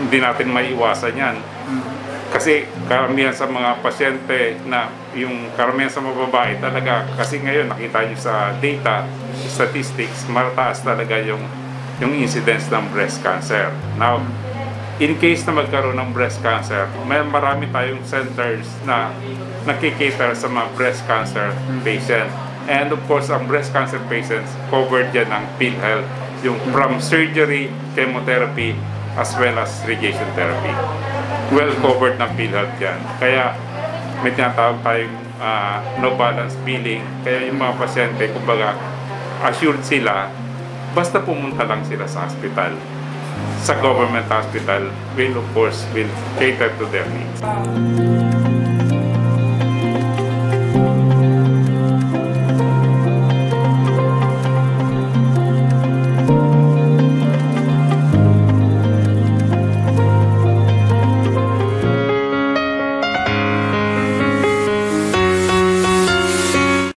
hindi natin maiwasan yan. Kasi karamihan sa mga pasyente na yung karamihan sa mga babae talaga, kasi ngayon nakita nyo sa data, statistics, mataas talaga yung incidence ng breast cancer. Now, in case na magkaroon ng breast cancer, may marami tayong centers na nakikater sa mga breast cancer patient. And of course, ang breast cancer patients covered yan ng PhilHealth, yung from surgery, chemotherapy, as well as radiation therapy. Well covered ng PhilHealth yan. Kaya may tinatawag tayong no balance billing. Kaya yung mga pasyente, kumbaga, assured sila, basta pumunta lang sila sa hospital. Sa government hospital, will of course will cater to their needs.